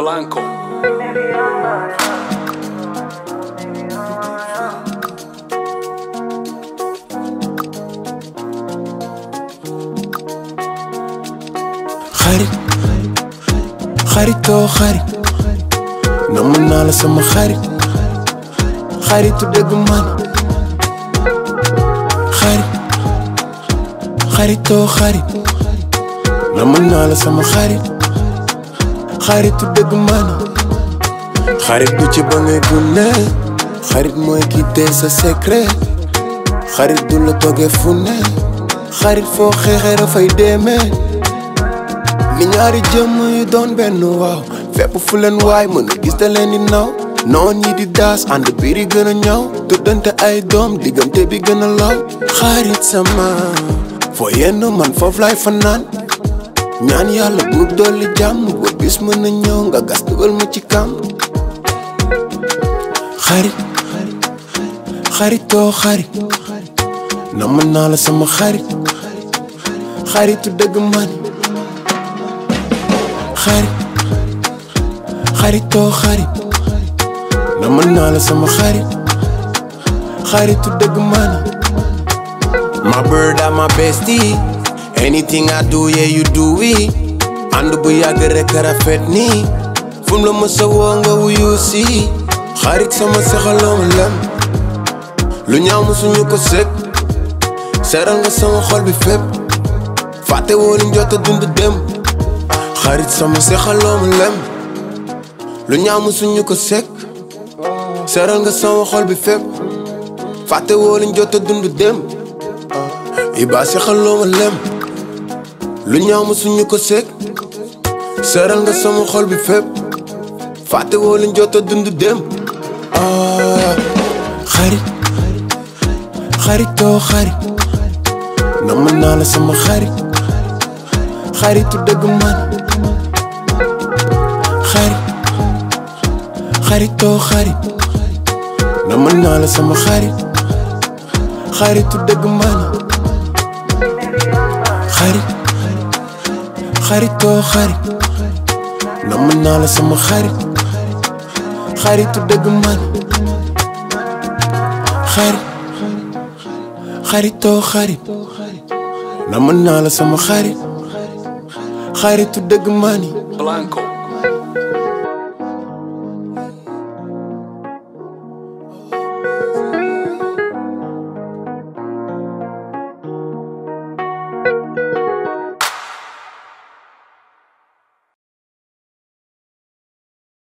Blanco. Xarit xaritoo xarit namm naa la sama xarit xaritu dëgg man xaritoo xarit namm naa la sama xarit xaritu dëgg man xarit bu ci ba ngay gunne xarit mooy ki tee sa secret xarit du la toggee fu ne xarit foo xeexee dafay demee ni ñaari jëmm yu doon benn waaw fépp fu leen waay mën a gis da leen di naw noon yi di daas ànd biir yi gën a ñaw tuddante ay doom diggante bi gën a law xarit sama foo yenn man foofu laay fanaan ñaan yàlla buur dolli jàmm ba bis mën a ñëw nga gas dugal ma ci kam xaritoo xarit namm naa la sama xaritu dëgg man xaritoo xarit namm naa la sama xaritu dëgg man my bird and my bestie anything I do yeah you do it ànd bu yàgg rek rafet nii fum la mësa woo nga wuyu si xarit sama sexalooma lem lu ñaaw musuñu ko sek seral nga sama xol bi fépp fàtte woo liñ jot a dund dem xarit sama sexalooma lem lu ñaaw musuñu ko sek seral nga sama xol bi fépp fàtte woo liñ jot a dund dem Iba sexalooma lem lu ñaaw musuñu ko sek seral nga sama xol bi fépp fàtte woo liñ jot a dund dem xaritoo xarit namm naa la sama xaritu dëgg man xaritoo xarit namm naa la sama xaritu dëgg man xaritoo xarit namm naa la sama xaritu dëgg man xaritoo xarit namm naa la sama xaritu dëgg man Blanco.